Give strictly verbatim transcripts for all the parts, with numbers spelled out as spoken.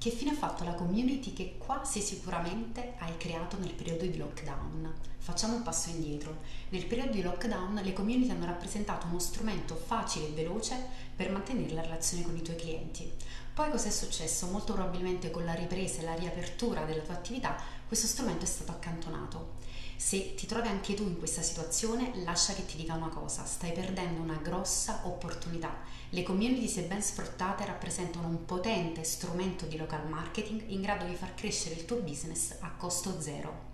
Che fine ha fatto la community che quasi sicuramente hai creato nel periodo di lockdown? Facciamo un passo indietro. Nel periodo di lockdown le community hanno rappresentato uno strumento facile e veloce per mantenere la relazione con i tuoi clienti. Poi cosa è successo? Molto probabilmente con la ripresa e la riapertura della tua attività questo strumento è stato accantonato. Se ti trovi anche tu in questa situazione, lascia che ti dica una cosa, stai perdendo una grossa opportunità. Le community, se ben sfruttate, rappresentano un potente strumento di local marketing in grado di far crescere il tuo business a costo zero.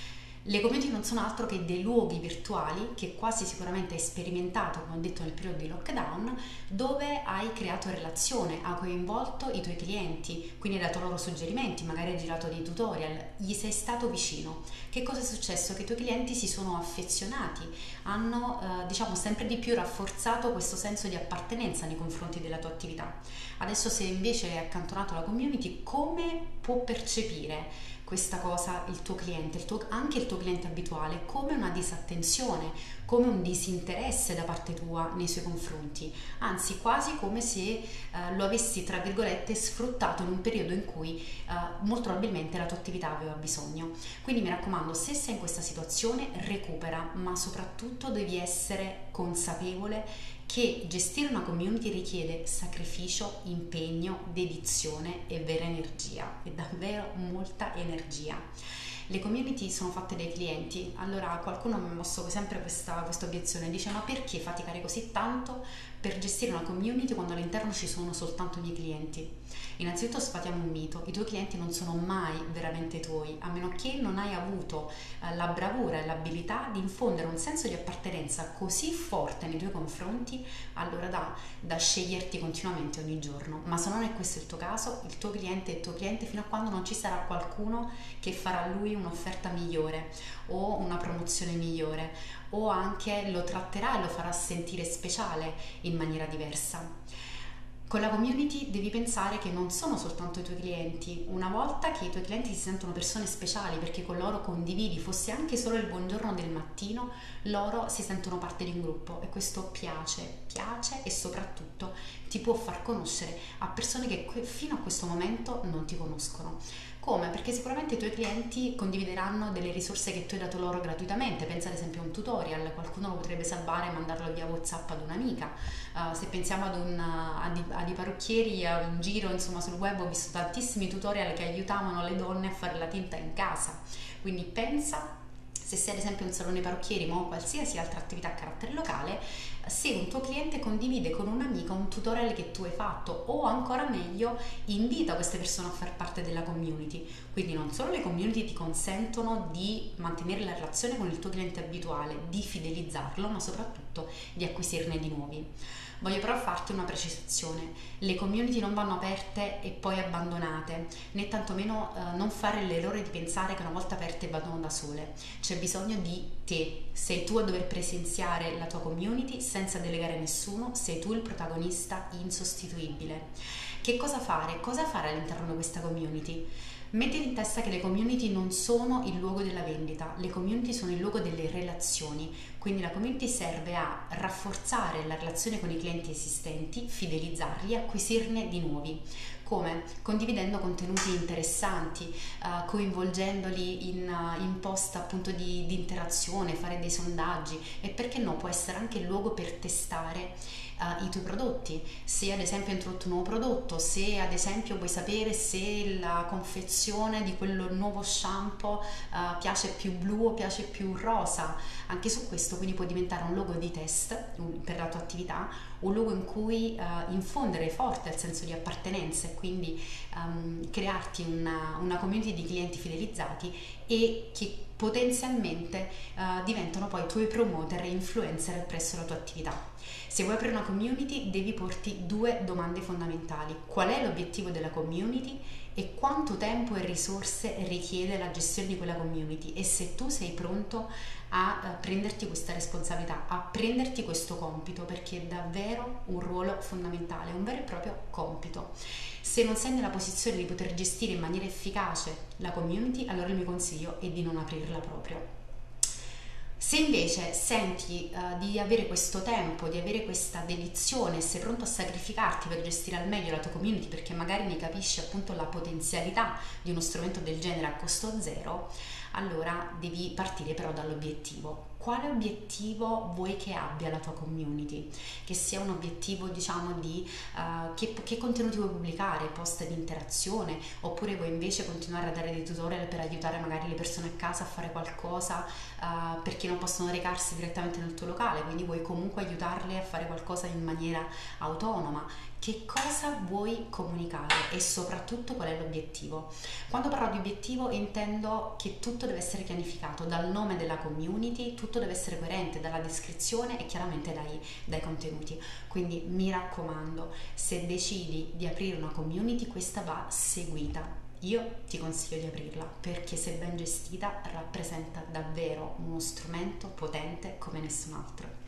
Le community non sono altro che dei luoghi virtuali che quasi sicuramente hai sperimentato, come ho detto nel periodo di lockdown, dove hai creato relazione, hai coinvolto i tuoi clienti, quindi hai dato loro suggerimenti, magari hai girato dei tutorial, gli sei stato vicino. Che cosa è successo? Che i tuoi clienti si sono affezionati, hanno eh, diciamo sempre di più rafforzato questo senso di appartenenza nei confronti della tua attività. Adesso, se invece hai accantonato la community, come può percepire questa cosa il tuo cliente, il tuo, anche il tuo cliente abituale, come una disattenzione, come un disinteresse da parte tua nei suoi confronti, anzi quasi come se eh, lo avessi, tra virgolette, sfruttato in un periodo in cui eh, molto probabilmente la tua attività aveva bisogno. Quindi mi raccomando, se sei in questa situazione, recupera, ma soprattutto devi essere consapevole che gestire una community richiede sacrificio, impegno, dedizione e vera energia, e davvero molta energia. Le community sono fatte dai clienti, allora qualcuno mi ha mosso sempre questa, questa obiezione, dice: ma perché faticare così tanto per gestire una community quando all'interno ci sono soltanto i miei clienti? Innanzitutto sfatiamo un mito: i tuoi clienti non sono mai veramente tuoi, a meno che non hai avuto eh, la bravura e l'abilità di infondere un senso di appartenenza così forte nei tuoi confronti, allora da, da sceglierti continuamente ogni giorno. Ma se non è questo il tuo caso, il tuo cliente è il tuo cliente fino a quando non ci sarà qualcuno che farà a lui un'offerta migliore o una promozione migliore, o anche lo tratterà e lo farà sentire speciale in maniera diversa. Con la community devi pensare che non sono soltanto i tuoi clienti. Una volta che i tuoi clienti si sentono persone speciali perché con loro condividi, fosse anche solo il buongiorno del mattino, loro si sentono parte di un gruppo, e questo piace, piace e soprattutto ti può far conoscere a persone che fino a questo momento non ti conoscono. Come? Perché sicuramente i tuoi clienti condivideranno delle risorse che tu hai dato loro gratuitamente. Pensa ad esempio a un tutorial, qualcuno lo potrebbe salvare e mandarlo via WhatsApp ad un'amica. Uh, se pensiamo ad, un, ad, i, ad i parrucchieri, a un giro insomma sul web, ho visto tantissimi tutorial che aiutavano le donne a fare la tinta in casa. Quindi pensa, se sei ad esempio un salone parrucchieri o qualsiasi altra attività a carattere locale, se un tuo cliente condivide con un'amica un tutorial che tu hai fatto, o ancora meglio invita queste persone a far parte della community. Quindi non solo le community ti consentono di mantenere la relazione con il tuo cliente abituale, di fidelizzarlo, ma soprattutto di acquisirne di nuovi. Voglio però farti una precisazione: le community non vanno aperte e poi abbandonate, né tantomeno eh, non fare l'errore di pensare che una volta aperte vadano da sole. C'è bisogno di te, sei tu a dover presenziare la tua community senza delegare nessuno, sei tu il protagonista insostituibile. Che cosa fare? Cosa fare all'interno di questa community? Mettiti in testa che le community non sono il luogo della vendita, le community sono il luogo delle relazioni, quindi la community serve a rafforzare la relazione con i clienti esistenti, fidelizzarli e acquisirne di nuovi. Come? Condividendo contenuti interessanti, uh, coinvolgendoli in, uh, in post appunto di, di interazione, fare dei sondaggi, e perché no, può essere anche il luogo per testare uh, i tuoi prodotti. Se ad esempio hai introdotto un nuovo prodotto, se ad esempio vuoi sapere se la confezione di quello nuovo shampoo uh, piace più blu o piace più rosa, anche su questo quindi può diventare un luogo di test per la tua attività, un luogo in cui uh, infondere forte il senso di appartenenza e quindi um, crearti una, una community di clienti fidelizzati e che potenzialmente uh, diventano poi tuoi promoter e influencer presso la tua attività. Se vuoi aprire una community devi porti due domande fondamentali: qual è l'obiettivo della community e quanto tempo e risorse richiede la gestione di quella community, e se tu sei pronto a uh, prenderti questa responsabilità, a prenderti questo compito, perché è davvero un ruolo fondamentale, un vero e proprio compito. Se non sei nella posizione di poter gestire in maniera efficace la community, allora il mio consiglio è di non aprirla proprio. Se invece senti uh, di avere questo tempo, di avere questa dedizione, sei pronto a sacrificarti per gestire al meglio la tua community perché magari ne capisci appunto la potenzialità di uno strumento del genere a costo zero, allora devi partire però dall'obiettivo. Quale obiettivo vuoi che abbia la tua community? Che sia un obiettivo, diciamo, di uh, che, che contenuti vuoi pubblicare, post di interazione, oppure vuoi invece continuare a dare dei tutorial per aiutare magari le persone a casa a fare qualcosa uh, perché non possono recarsi direttamente nel tuo locale, quindi vuoi comunque aiutarle a fare qualcosa in maniera autonoma. Che cosa vuoi comunicare e soprattutto qual è l'obiettivo? Quando parlo di obiettivo intendo che tutto deve essere pianificato, dal nome della community, tutto deve essere coerente, dalla descrizione e chiaramente dai, dai contenuti. Quindi mi raccomando, se decidi di aprire una community, questa va seguita. Io ti consiglio di aprirla perché se ben gestita rappresenta davvero uno strumento potente come nessun altro.